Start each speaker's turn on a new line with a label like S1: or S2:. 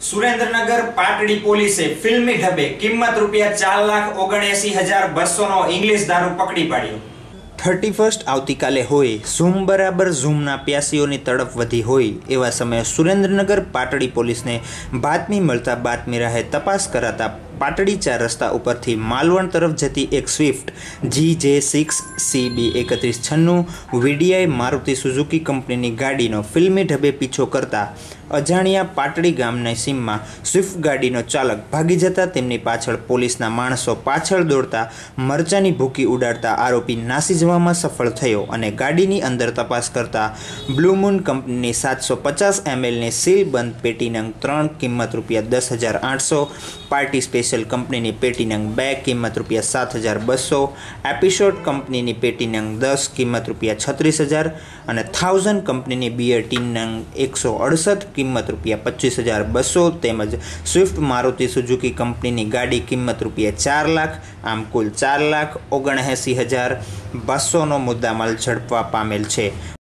S1: સુરેન્દ્રનગર પાટડી પોલીસે ફિલ્મી ઢબે કિંમત ₹4,79,200 નો ઇંગ્લિશ દારૂ પકડી પાડ્યો। 31 આવતીકાલે હોય ઝૂમ બરાબર ઝૂમના પ્યાસીઓની તડપ વધી હોય એવા સમયે સુરેન્દ્રનગર પાટડી પોલીસને બાતમી મળતા બાતમી રાહે તપાસ કરાતા પાટડી 4 રસ્તા ઉપરથી માલવણ તરફ જતી એક Swift GJ6CB3196 VDI Maruti Suzuki કંપનીની ગાડીનો ફિલ્મી ઢબે પીછો કરતા અજાણ્યા પાટડી ગામની સીમમાં સ્વિફ્ટ ગાડીનો ચાલક ભાગી જતા તેમની પાછળ પોલીસના માણસો પાછળ દોડતા મરચાની ભૂકી ઉડાડતા આરોપી નાસી જવામાં સફળ થયો અને ગાડીની અંદર તપાસ કરતા બ્લુ મૂન કંપનીની 750 mlની સીલ બંધ પેટી નંગ 3 કિંમત ₹10,800, પાર્ટી સ્પેશિયલ કંપનીની પેટી નંગ 2 કિંમત ₹7,200, એપિસોડ કંપનીની પેટી નંગ 10 કિંમત ₹36,000 અને 1000 કંપનીની બિયર ટીન નંગ 168 કિંમત ₹25,200 તેમજ સ્વિફ્ટ મારુતિ સુઝુકી કંપનીની ગાડી કિંમત ₹4 લાખ, આમ કુલ ₹4,79,200 નો મુદ્દામાલ ઝડપવા પામેલ છે।